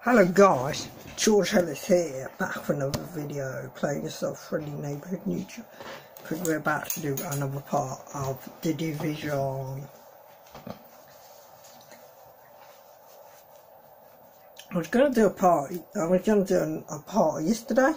Hello guys, George Ellis here, back with another video, playing yourself friendly neighbourhood YouTube, because we're about to do another part of The Division. I was going to do a part yesterday.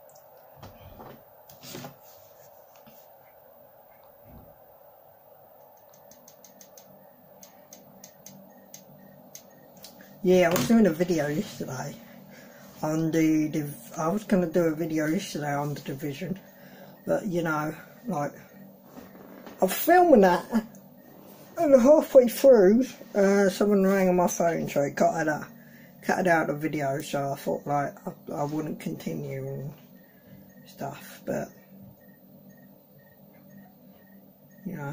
Yeah, I was doing a video yesterday on I was going to do a video yesterday on The Division, but you know, like, I'm filming that, and halfway through, someone rang on my phone, so it cut it out of the video, so I thought, like, I wouldn't continue and stuff, but, you know.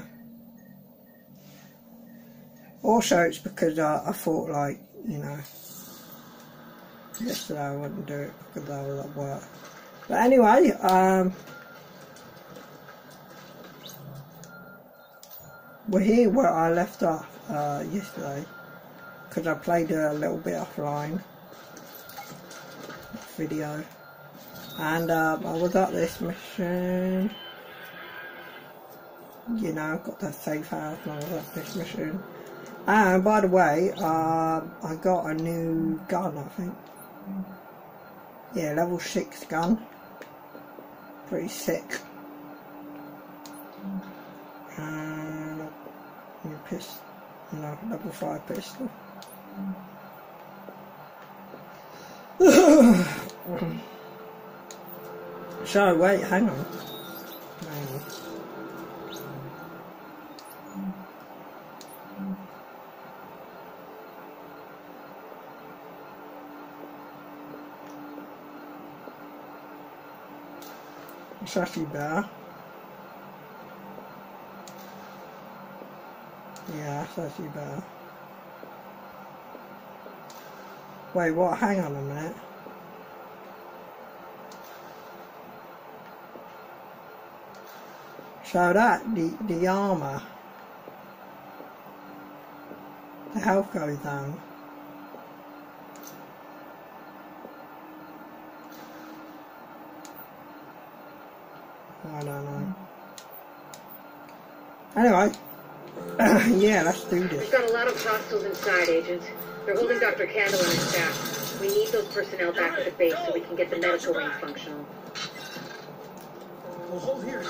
Also, it's because I thought, like, you know, yesterday I wouldn't do it because I was at work. But anyway, we're here where I left off yesterday, because I played a little bit offline video, and I was at this mission, you know, got that safe house and I was at this mission. And by the way, I got a new gun, I think. Yeah, level 6 gun. Pretty sick. And a pistol, no, level 5 pistol. So, wait, hang on. It's actually better. Yeah, it's actually better. Wait, what? Hang on a minute. So that, the armour, the health goes down. I don't know. Anyway, yeah, let's do this. We've got a lot of hostiles inside, Agent. They're holding Dr. Kandel and his staff. We need those personnel back at the base so we can get the medical wing functional. We'll hold here.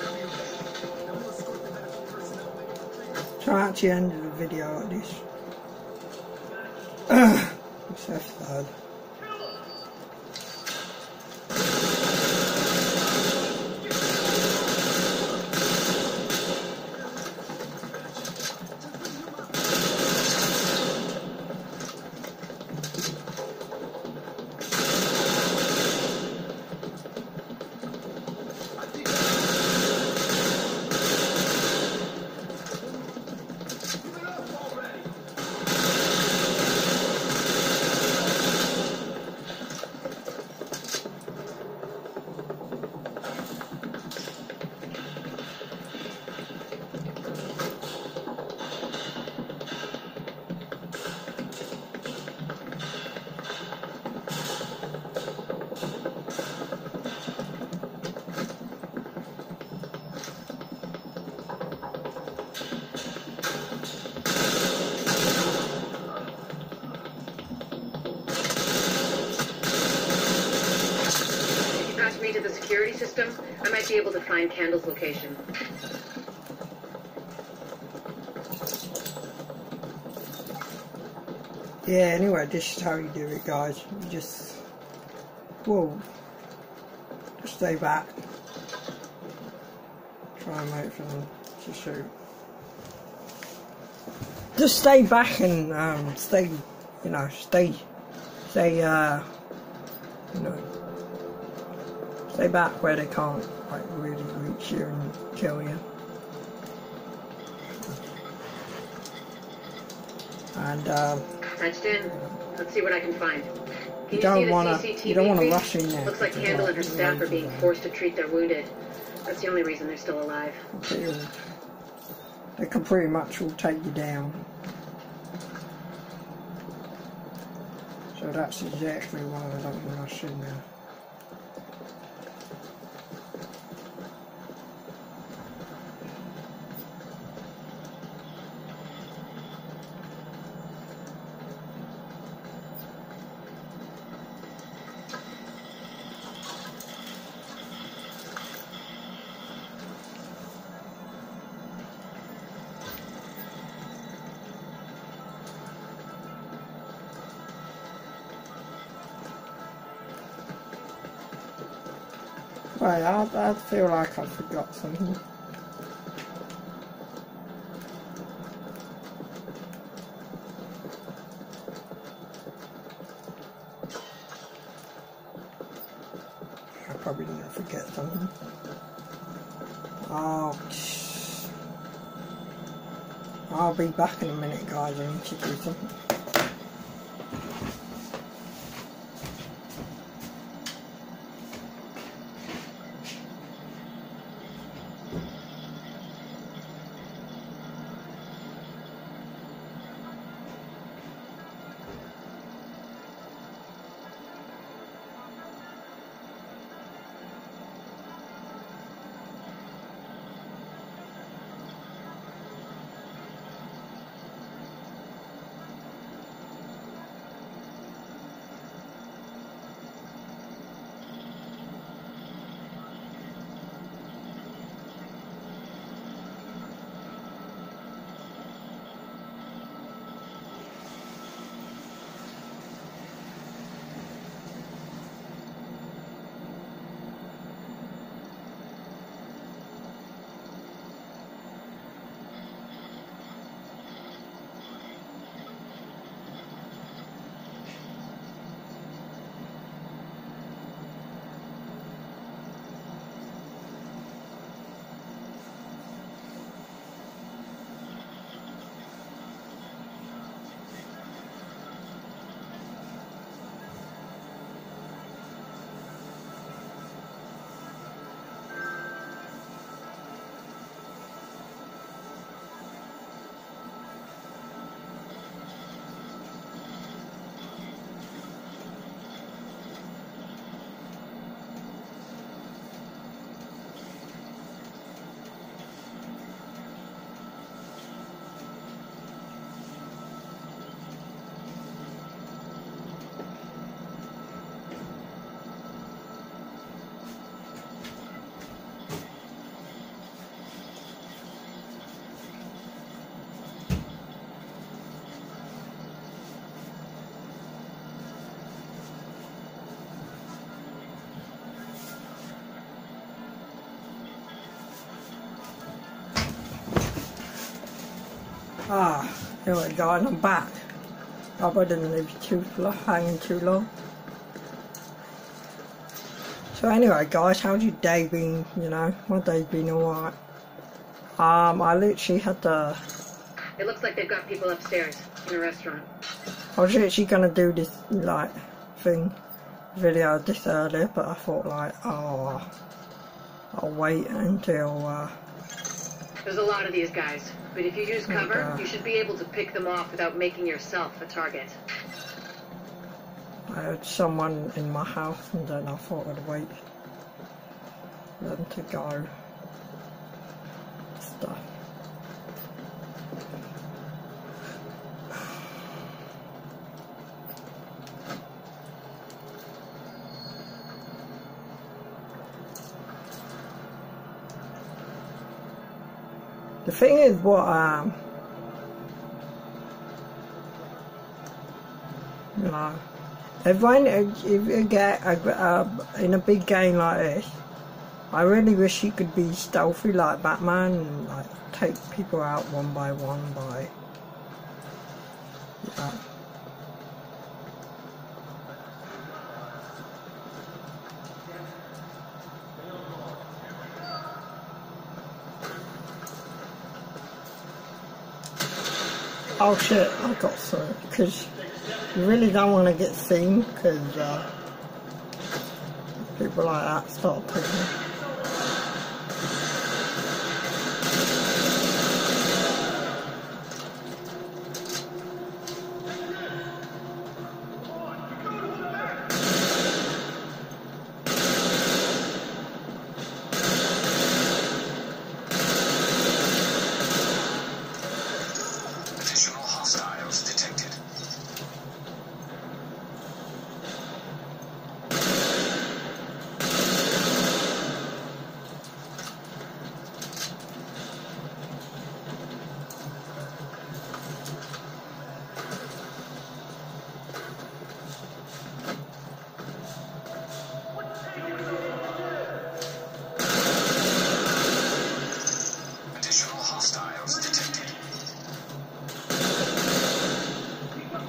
So I actually ended the video like this. It's F3rd. To the security system, I might be able to find Kandel's location. Yeah, anyway, this is how you do it, guys. You just, whoa, just stay back. Try and wait for them to shoot. Just stay back and stay, you know, stay, you know, stay back where they can't, like, really reach you and kill you. And Touched in. Let's see what I can find. you don't want to rush in there. Looks like Kandel and her staff are being forced to treat their wounded. That's the only reason they're still alive. They can pretty much all take you down. So So that's exactly why I don't want to see now. Right, I feel like I forgot something. I probably didn't forget something. Oh, I'll be back in a minute, guys. I need to do something. Ah, here we go, and I'm back. I hope I didn't leave you hanging too long. So anyway, guys, how's your day been? You know, my day's been alright. I literally had to... It looks like they've got people upstairs in a restaurant. I was literally gonna do this, like, video this earlier, but I thought, like, oh, I'll wait until, There's a lot of these guys, but if you use cover, you should be able to pick them off without making yourself a target. I had someone in my house, and then I thought I'd wait for them to go. Stuff. The thing is, what you know, if you get in a big game like this, I really wish you could be stealthy like Batman and like take people out one by one by, you know. Oh shit, I got through it, because you really don't want to get seen, because people like that start taking it.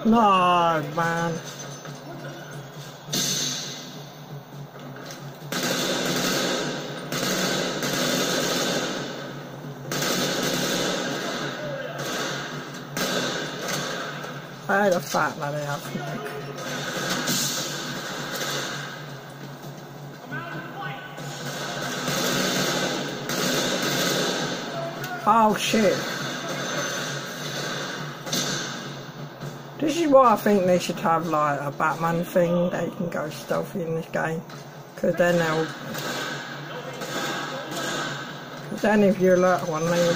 No, man. I had a fat laddie up, Nick. Oh shit. This is why I think they should have like a Batman thing that you can go stealthy in this game. Because then they'll... Because then if you alert one, they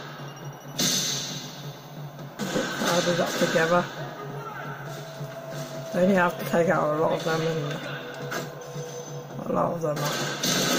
get crowded up together. Then you have to take out a lot of them, and a lot of them are...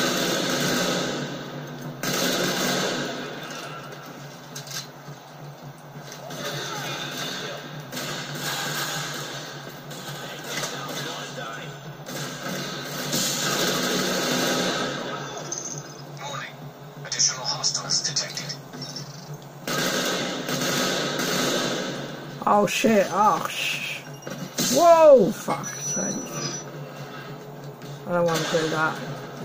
Oh shit, oh shh. Whoa, fuck sake. I don't want to do that.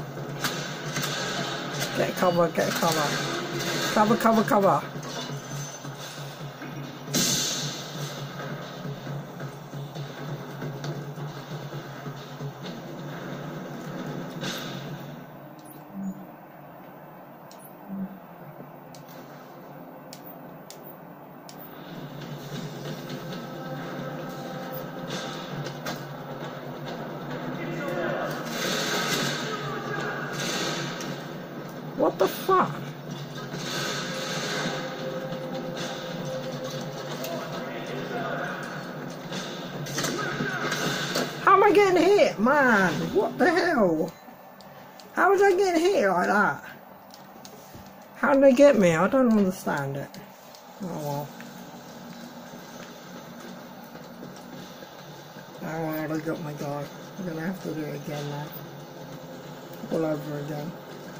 Get cover, get cover. Cover, cover, cover. What the fuck? How am I getting hit, man? What the hell? How was I getting hit like that? How did they get me? I don't understand it. Oh well. Oh well, I got my guy. I'm gonna have to do it again now. All over again.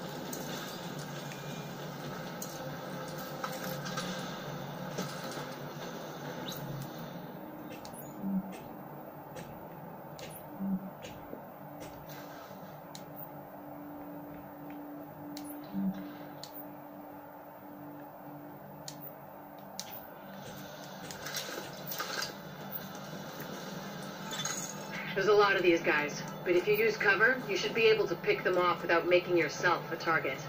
There's a lot of these guys, but if you use cover, you should be able to pick them off without making yourself a target.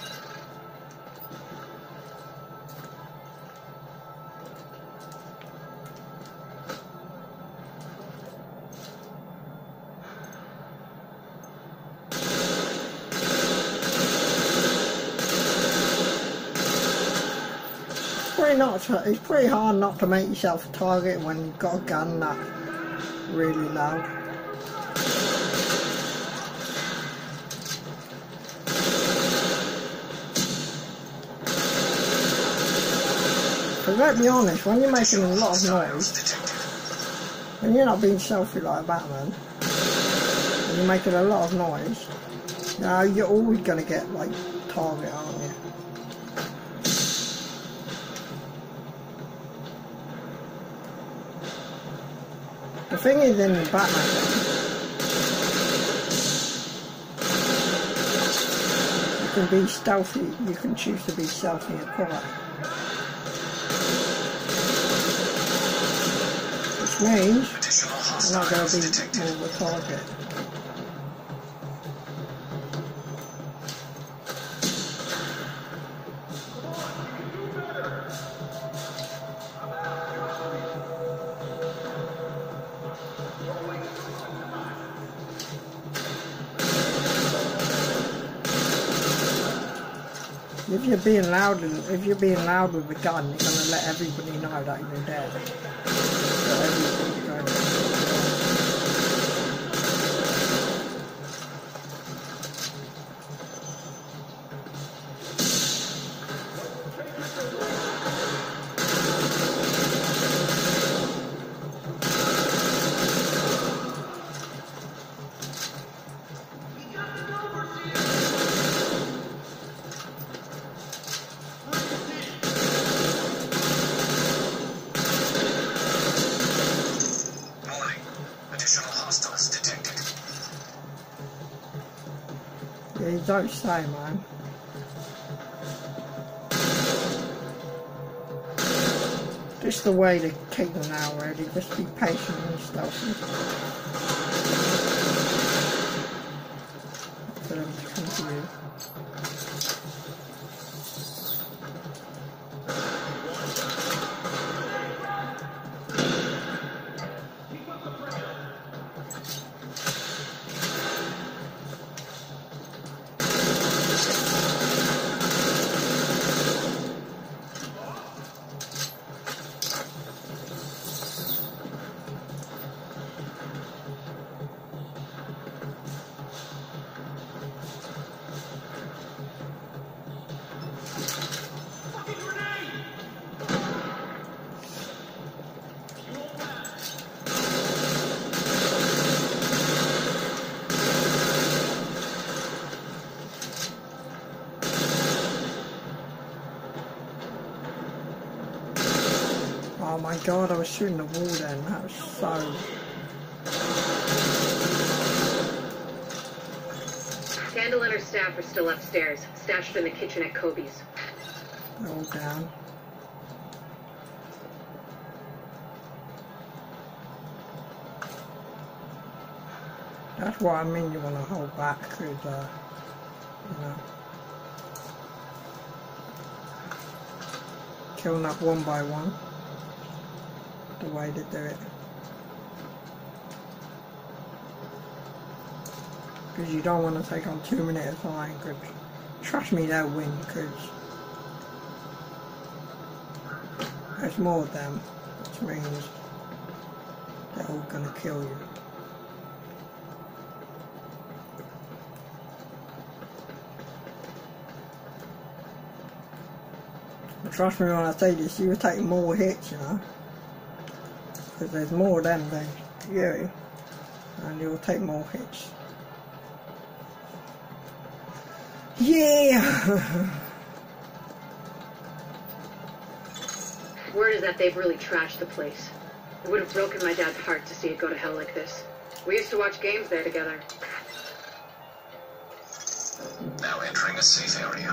It's pretty hard not to make yourself a target when you've got a gun that's really loud. But let's be honest, when you're making a lot of noise, when you're not being stealthy like Batman, and you're making a lot of noise, you know, you're always going to get like target, aren't you? The thing is, in Batman game, you can be stealthy, you can choose to be stealthy and quiet. Which means you're not going to be more of a target. If you're being loud with a gun, you're gonna let everybody know that you're dead. Yeah, you don't say, man. Just the way to keep them now ready. Just be patient and stealthy. For them to come to you. Oh my god, I was shooting the wall then, that was so... Candle and her staff are still upstairs, stashed in the kitchen at Kobe's. They're all down. That's what I mean, you want to hold back, because, you know... Kill them up one by one. The way to do it, because you don't want to take on 2 minutes at a time, because trust me, they'll win, because there's more of them, which means they're all going to kill you. But trust me when I say this, you will take more hits, you know. Because there's more of them than you, and you'll take more hits. Yeah! Word is that they've really trashed the place. It would have broken my dad's heart to see it go to hell like this. We used to watch games there together. Now entering a safe area.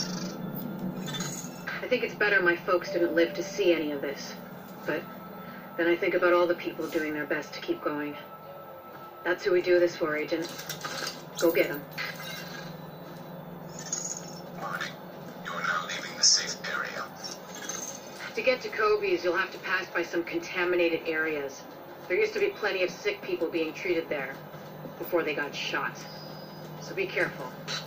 I think it's better my folks didn't live to see any of this, but then I think about all the people doing their best to keep going. That's who we do this for, Agent. Go get them. Mark, you are now leaving the safe area. To get to Kobe's, you'll have to pass by some contaminated areas. There used to be plenty of sick people being treated there before they got shot. So be careful.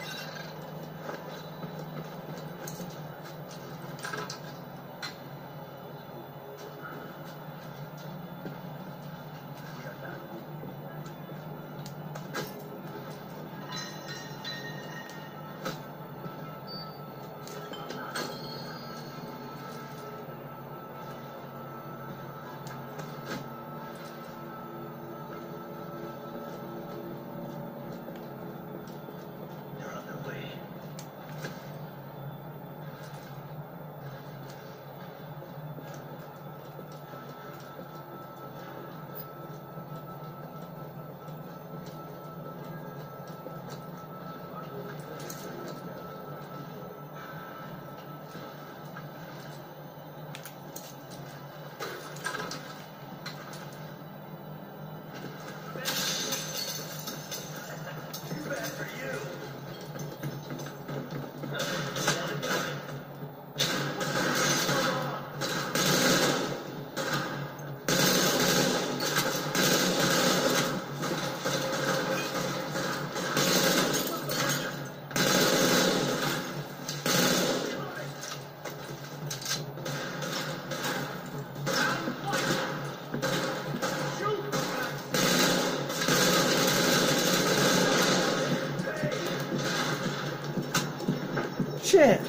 Shit.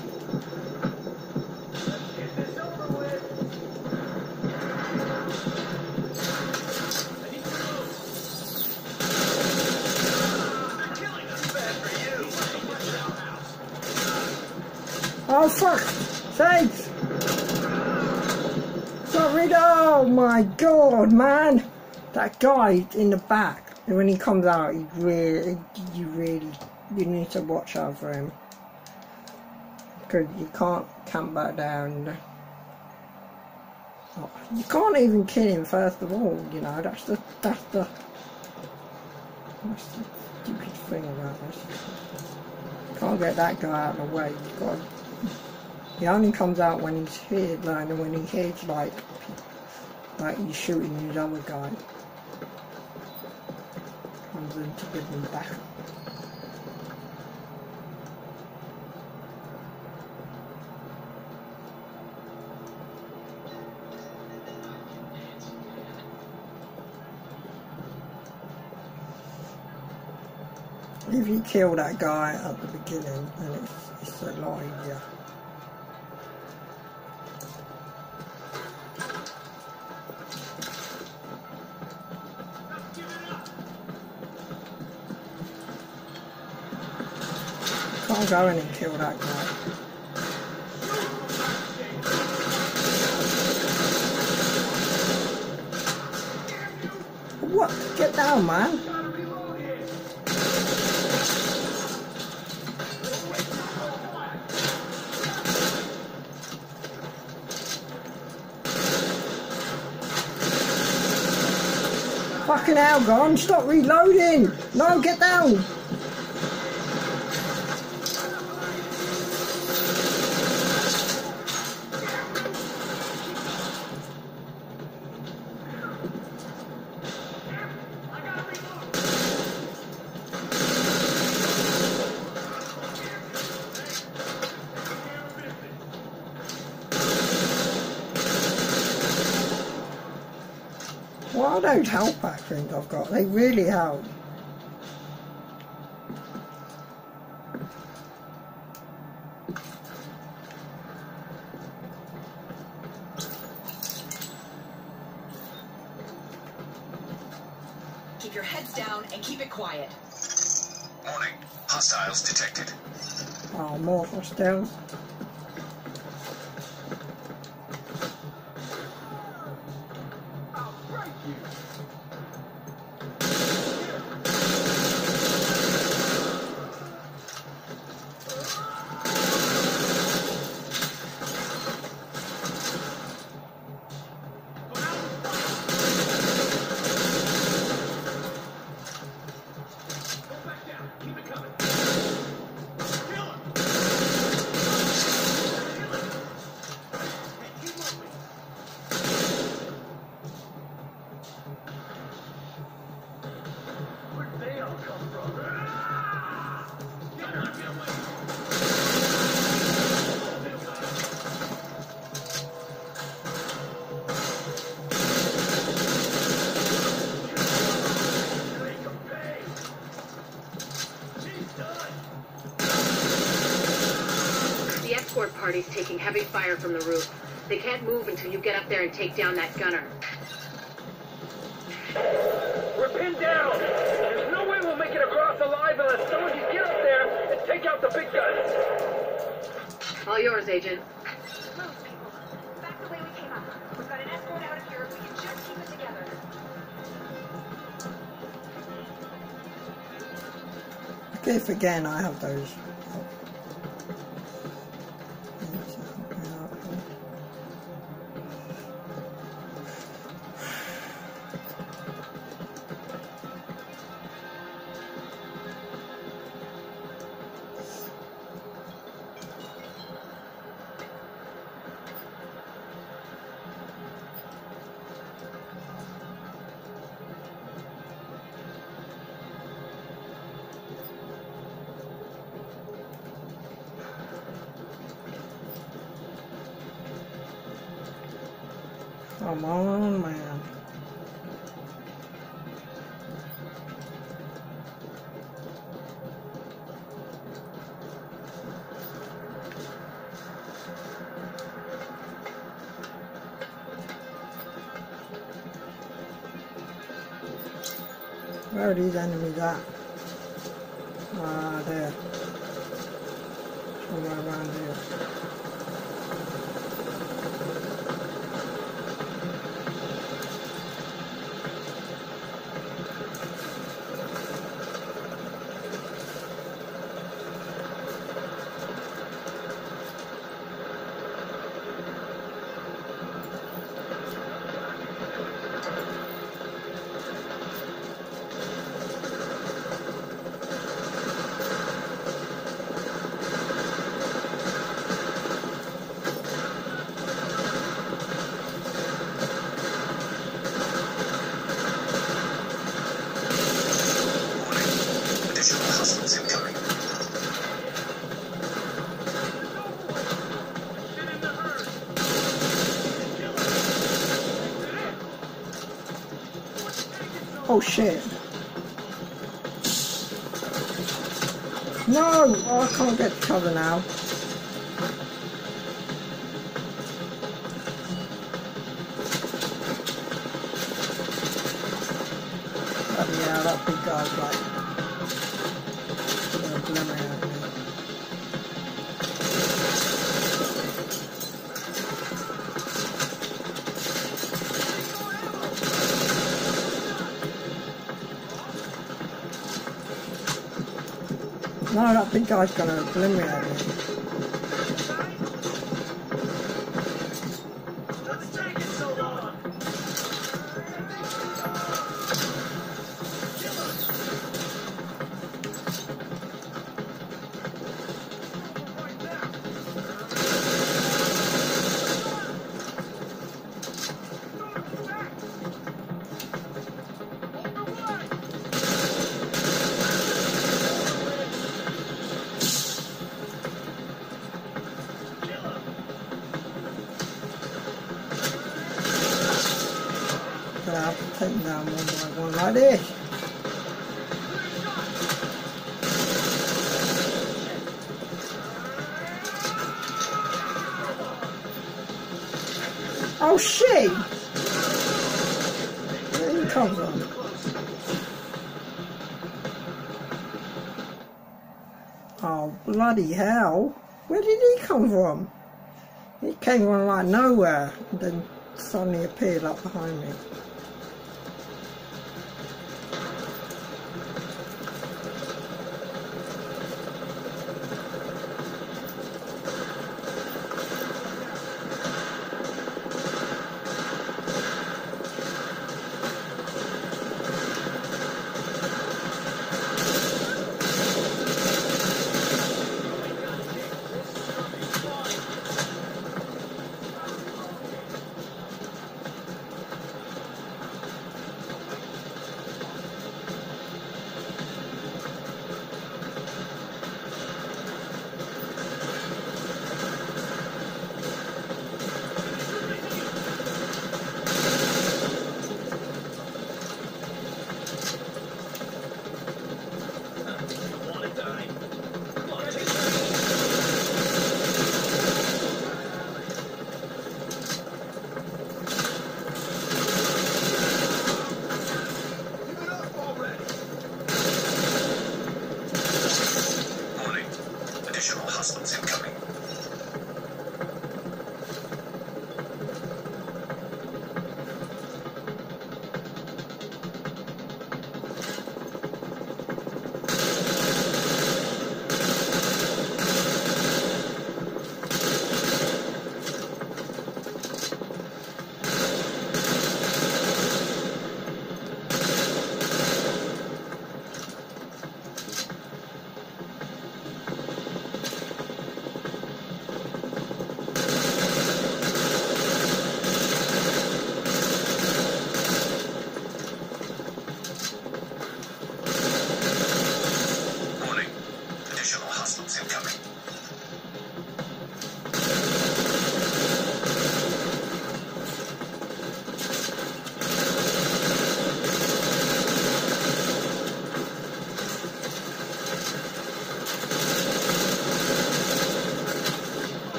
Oh fuck! Sakes! Sorry, oh my god, man! That guy in the back, when he comes out, you really you need to watch out for him. Because you can't camp back down. Oh, you can't even kill him first of all, you know, that's the stupid thing about this. Can't get that guy out of the way. He only comes out when he's here, like, and when he hears like he's shooting his other guy. Comes in to give him backup. If you kill that guy at the beginning, then it's a lot easier. Can't go in and kill that guy. What? Get down, man! Fucking hell, Gon, stop reloading! No, get down! Well, those health pack things I've got, they really help. Keep your heads down and keep it quiet. Warning. Hostiles detected. Oh, more hostiles. Party's taking heavy fire from the roof. They can't move until you get up there and take down that gunner. We're pinned down. There's no way we'll make it across alive unless someone can get up there and take out the big guns. All yours, Agent. Move, people. Back the way we came up. We've got an escort out of here if we can just keep it together. If again I have those. Come on, man. Where are these enemies at? Ah, there. Somewhere around here. Additional hostiles incoming. Oh shit. No! Oh, I can't get cover now. Oh yeah, that big guy's like glimmering at me. No, that big guy's gonna eliminate me. I have to take them down one by one like this. Oh shit! Where did he come from? Oh bloody hell! Where did he come from? He came from like nowhere and then suddenly appeared up behind me.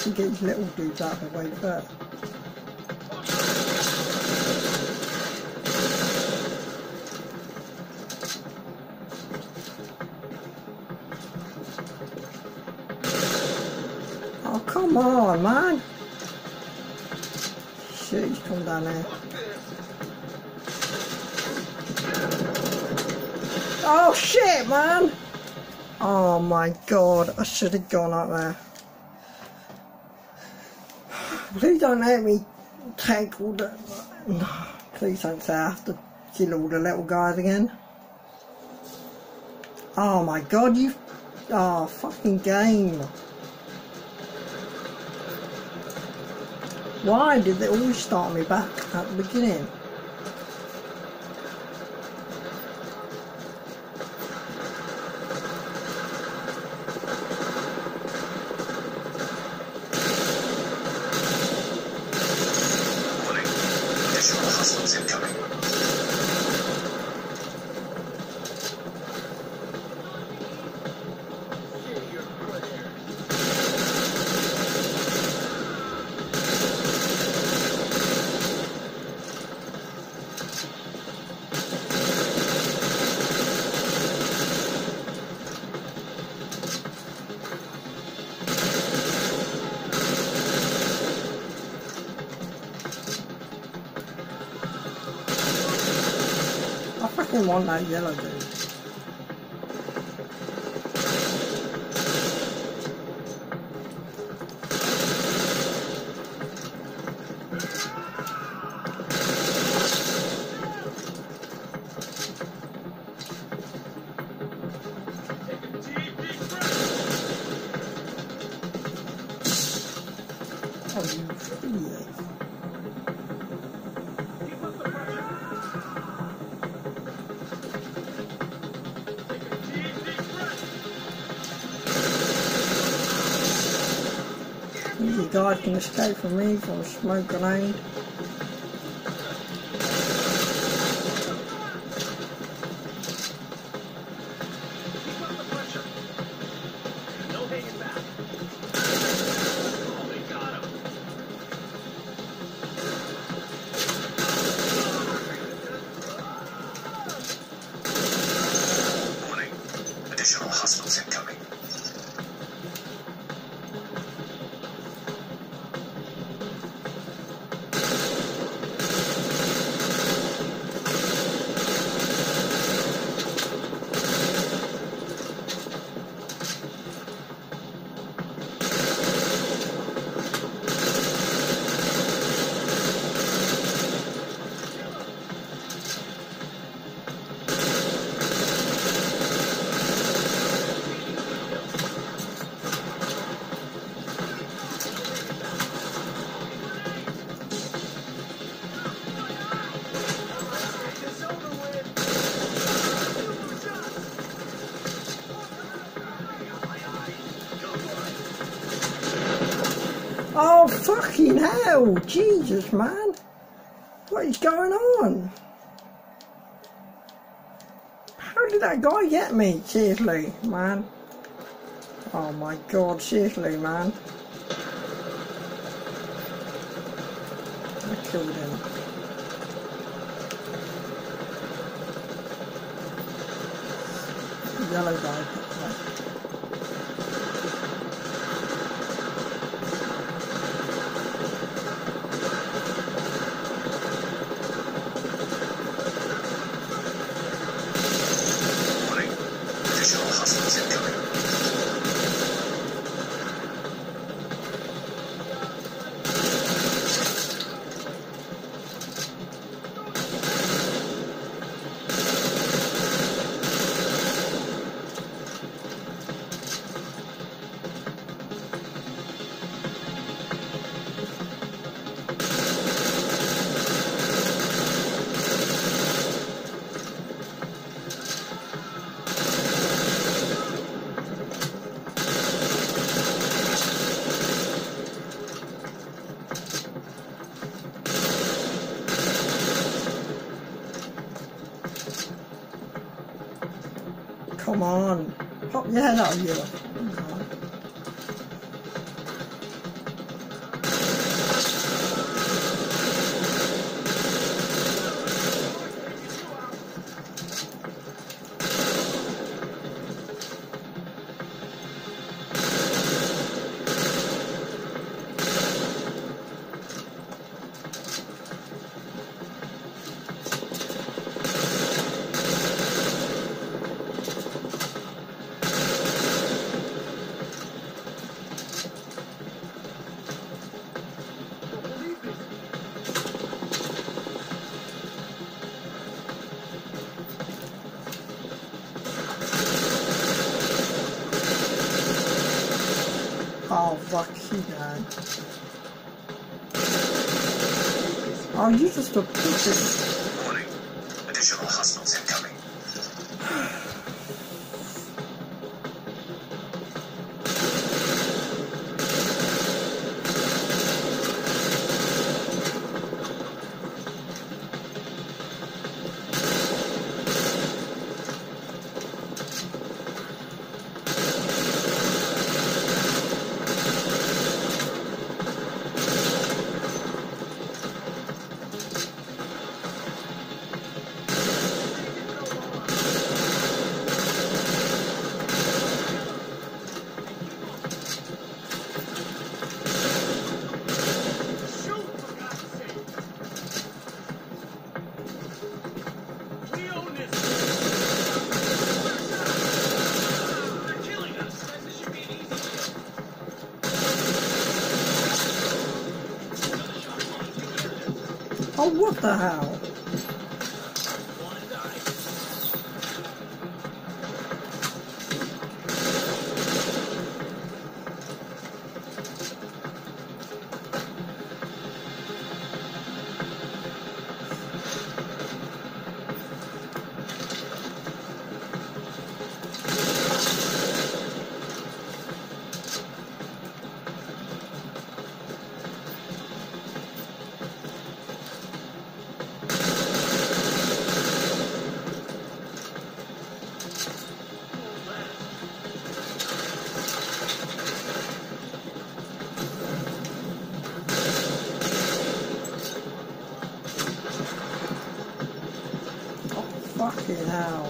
actually get these little dudes out of the way first. Oh, come on, man. Shit, he's come down there. Oh, shit, man. Oh, my God. I should have gone up there. Please don't let me take all the... No, please don't say I have to kill all the little guys again. Oh, my God, you... Oh, fucking game. Why did they always start me back at the beginning? Warning. Additional hostiles incoming. I fucking want that yellow dude. Oh, you idiot. You guys can escape from me from a smoke grenade. No hanging back. Oh, they got him. Warning. Additional hostiles incoming. Oh, fucking hell! Jesus, man! What is going on? How did that guy get me? Seriously, man. Oh my God, seriously, man. I killed him. Yellow guy. Warning. Additional hostiles incoming. Come on. Pop your head out of here. fuck you down. Oh, you just a bitch. Warning. Additional hostiles incoming. Oh, what the hell? Fucking hell.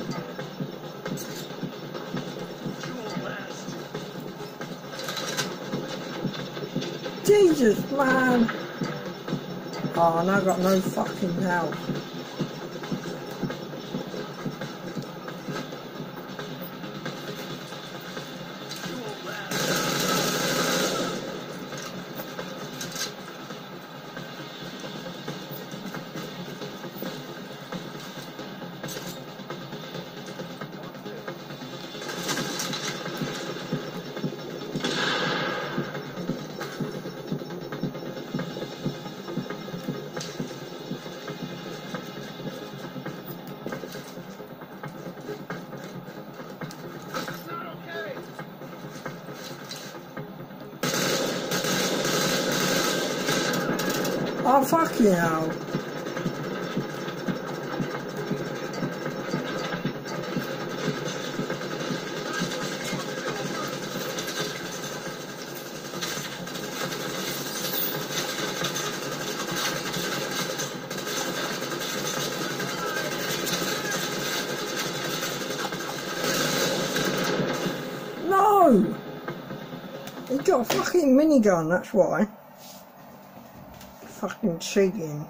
Jesus, man. Oh, and I got no fucking help. Oh, fuck you now. No! He got a fucking minigun, that's why. Fucking cheating.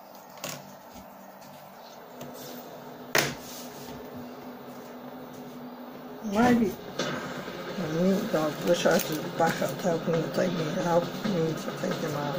Maybe. God, wish I had back up to help me to take him out.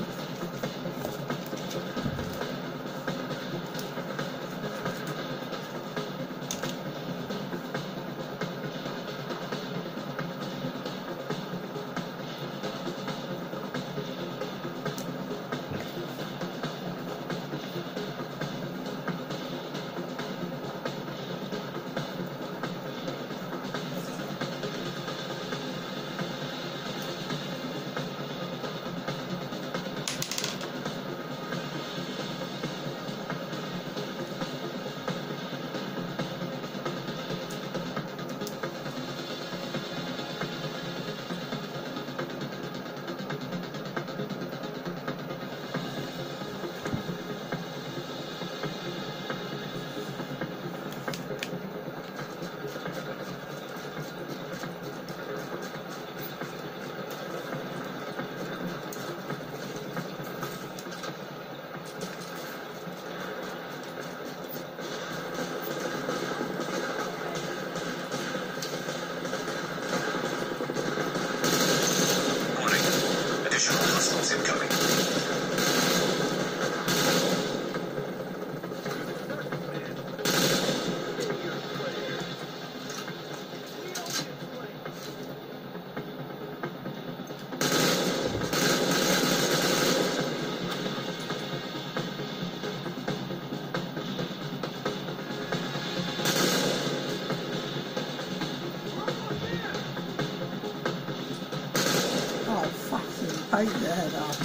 take your head off,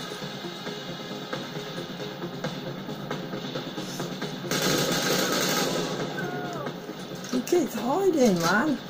man. He keeps hiding, man.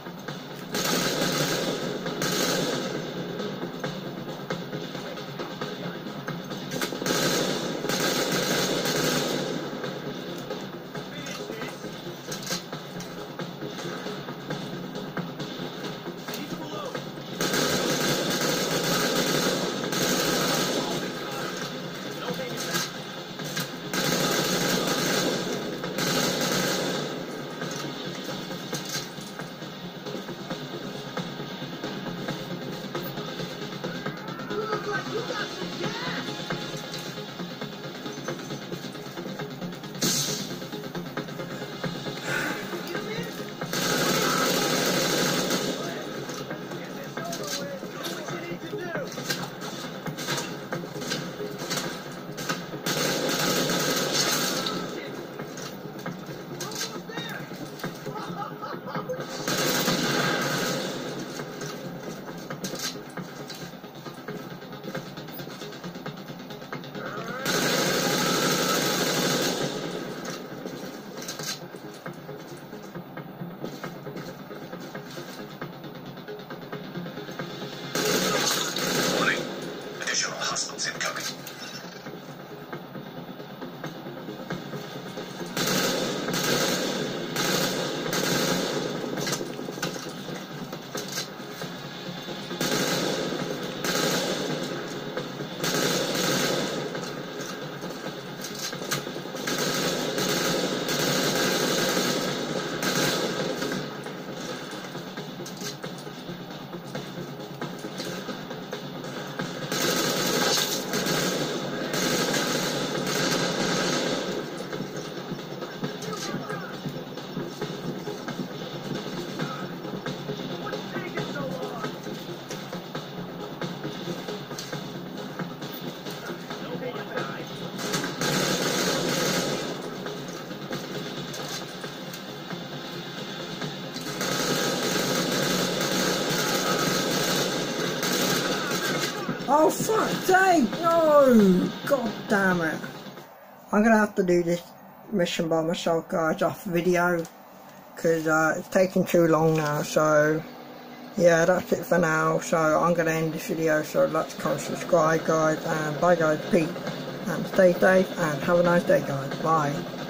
Oh fuck's sake, no! God damn it. I'm gonna have to do this mission by myself, guys, off video, because it's taking too long now. So yeah, that's it for now. So I'm gonna end this video, so let's come subscribe, guys, and bye guys, peace, and stay safe and have a nice day, guys. Bye.